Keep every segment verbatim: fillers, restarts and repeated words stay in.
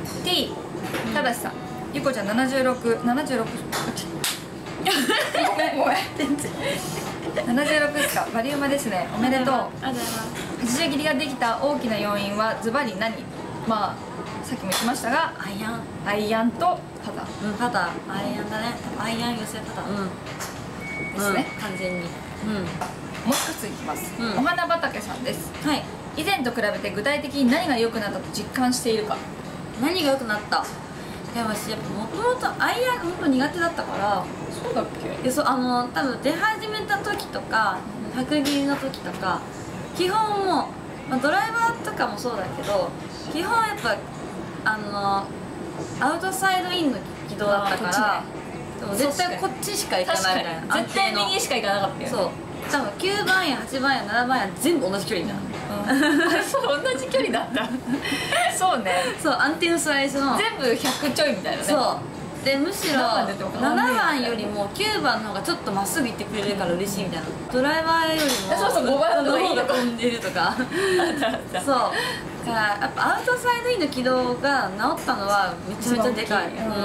T ただしさん、ゆこちゃんななじゅうろく、ななじゅうろくごめんごめん全然ななじゅうろくですか。バリウマですね、おめでとう。はちじゅう切りができた大きな要因はズバリ何？まあさっきも言ってましたが、 アイアンアイアンとパター。 うん、パター、アイアンだね。アイアン寄せパター、うんですね、 完全に。うん、 もう一ついきます、 うん、 お花畑さんです。 はい。 以前と比べて具体的に何が良くなったと実感しているか。 何が良くなった？いや、私やっぱもともとアイアンが本当苦手だったから。 そうだっけ？ いや、そう、あの多分出始めた時とか角切りの時とか基本も、まあ、ドライバーとかもそうだけど基本やっぱあのアウトサイドインの軌道だったから、ね、でも絶対こっちしか行かないみたいな。 絶対右しか行かなかったよね。そう多分きゅうばんやはちばんやななばんや全部同じ距離みたいな、 うん、そう同じ距離だったそうね、 そう安定の最初の全部ひゃくちょいみたいなね。 そうでむしろななばんよりもきゅうばんの方がちょっとまっすぐ行ってくれるから嬉しいみたいな、ドライバーよりもそうそうごばんの方が飛んでるとかそうだからやっぱアウトサイドインの軌道が治ったのはめちゃめちゃでかい。 なるほ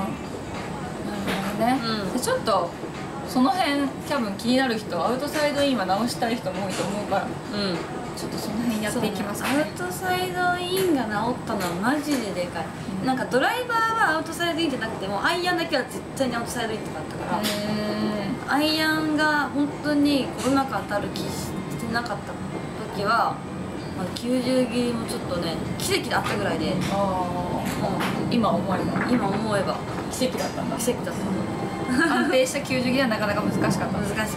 どね、うん、ちょっとその辺多分気になる人、アウトサイドインは直したい人も多いと思うから、うん、ちょっとその辺やっていきますね。 アウトサイドインが治ったのはマジででかい、うん、なんかドライバーはアウトサイドインじゃなくてもアイアンだけは絶対にアウトサイドインとかあったから、アイアンが本当にうまく当たる気してなかった時はまだきゅうじゅう切りもちょっとね奇跡だったぐらいで、あ、 うん、今思えば今思えば奇跡だったんだ。 奇跡だった安定したきゅうじゅう切りはなかなか難しかった。 難しかった。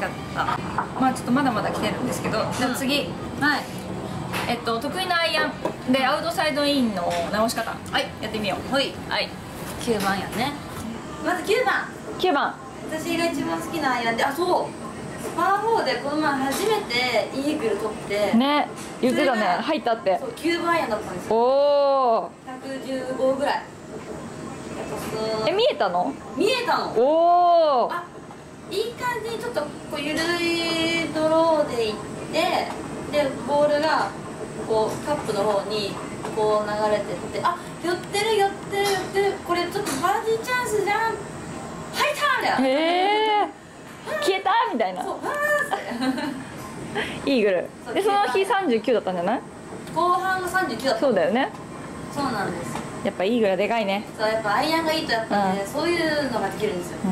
まあちょっとまだまだ来てるんですけど、じゃあ次、はい、えっと得意なアイアンでアウトサイドインの直し方、はい、やってみよう。はいはい、 きゅうばんやね。まずきゅうばん、 きゅうばん私が一番好きなアイアンで、あ、そうパーフォーでこの前初めてイーグル取ってね、 言ってたね、入ったって。 そうきゅうばんアイアンだったんですよ。 おお、 ひゃくじゅうごぐらい。 え、見えたの？ 見えたの。 おお、 あ、いい感じにちょっとこうゆるいドローでいって、でボールがこうカップの方にこう流れてって、あ、寄ってる寄ってる寄ってる、これちょっとバーディーチャンスじゃん、入ったみたいな。へえ、 消えたみたいな。 そう、バーってイーグルで、その日さんじゅうきゅうだったんじゃない？ 後半がさんじゅうきゅうだった。 そうだよね。 そうなんです。 やっぱイーグルはでかいね。 そう、やっぱアイアンがいいとやっぱね、うん、そういうのができるんですよ、うん、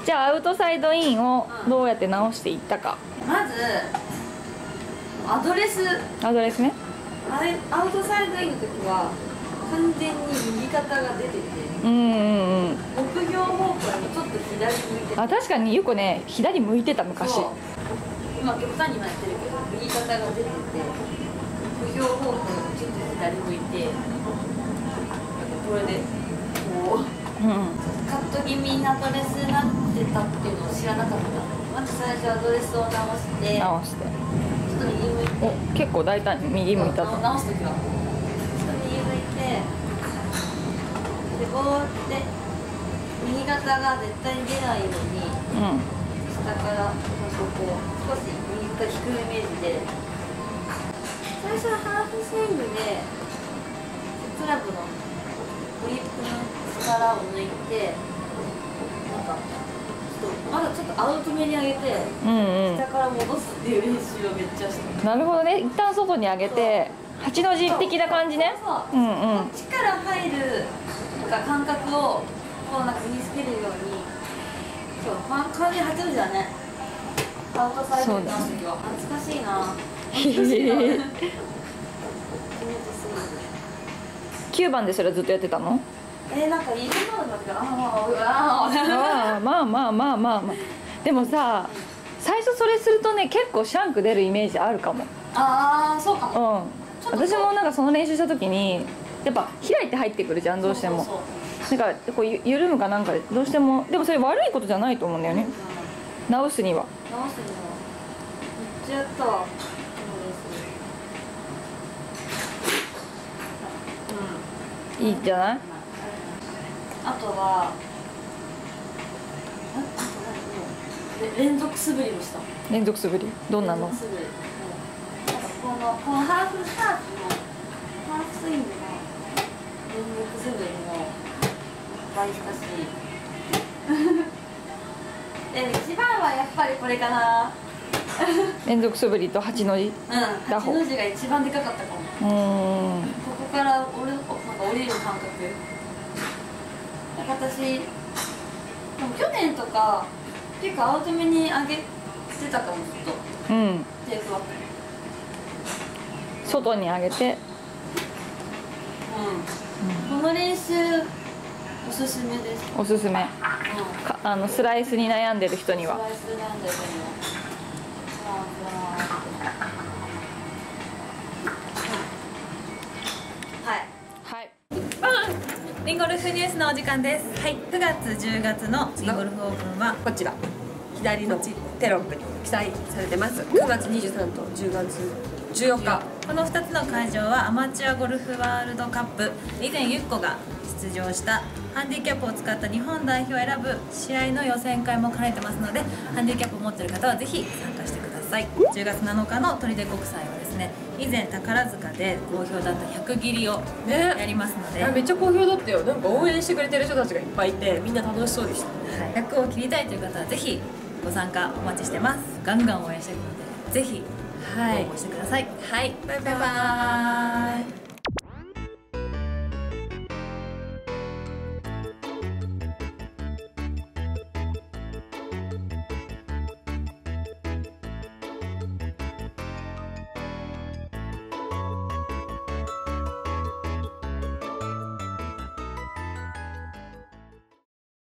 じゃあアウトサイドインをどうやって直していったか、 うん、まずアドレスアドレスね。 あれアウトサイドインの時は完全に右肩が出てて、うんうんうん、目標方向にちょっと左向いてて、 あ、確かにゆうこね、左向いてた昔。 今極端にもやってるけど右肩が出てて目標方向にちょっと左向いて、これでこう、うん、カット気味にアドレスになってたっていうのを知らなかった。まず最初アドレスを直して直してちょっと右向いて、 お、結構大胆に右向いたと。 直す時はちょっと右向いて、でこうやって右肩が絶対に出ないように、うん、下からこう少し右肩引くイメージで、最初はハーフスイングでクラブのグリップの力を抜いて、なんかちょっとまだちょっとアウト目に上げて、うんうん、下から戻すっていう練習をめっちゃして。 なるほどね、一旦外に上げてはちの字的な感じね。 そうそう、うんうん、こっちから入るなんか感覚をこうなんか身につけるように、そう完全にはちの字だね。アウトサイドに直す時は懐かしいな。懐かしいなきゅうばんでそれずっとやってたの？ えー、なんかいろんなのだけど、ああまあまあまあまあまあ、でもさ、最初それするとね、結構シャンク出るイメージあるかも。 ああ、そうかも。 うん、私もなんかその練習した時にやっぱ開いて入ってくるじゃん、どうしても。なんかこう緩むかなんかでどうしても、でもそれ悪いことじゃないと思うんだよね、直すには。 直すにはめっちゃやったわ。 いいんじゃない？ あとは連続素振りもした。 連続素振りどんなの？ 連続素振り、なんかこのこのハーフスタートのハーフスイングの続素振りもいっぱいしたしでも一番はやっぱりこれかな連続素振りと八の字。 うん八の字が一番でかかったかも。 うんここから降りなんか降りる感覚。なんか私でも去年とか結構アウト目に上げてたかも。ずっとうんテープアップ外に上げて、 うん、この練習おすすめです。 おすすめ。 うん、 かあのスライスに悩んでる人には。 スライスなんだよね。はい。 はい。 リンゴルフニュースのお時間です。はい、くがつじゅうがつのリンゴルフオープンはこちら左のテロップに記載されてます。くがつにじゅうさんとじゅうがつじゅうよっか、 このふたつの会場はアマチュアゴルフワールドカップ、以前ゆっこが出場したハンディキャップを使った日本代表を選ぶ試合の予選会も兼ねてますので、ハンディキャップを持っている方はぜひ参加してください。じゅうがつなのかの砦国際はですね、以前宝塚で好評だったひゃく切りをやりますので、 ね、めっちゃ好評だったよ。なんか応援してくれてる人たちがいっぱいいて、みんな楽しそうでした。 はい、ひゃくを切りたいという方はぜひご参加お待ちしてます。ガンガン応援していくのでぜひ応募してください。 はい、バイバイ。 バイバーイ。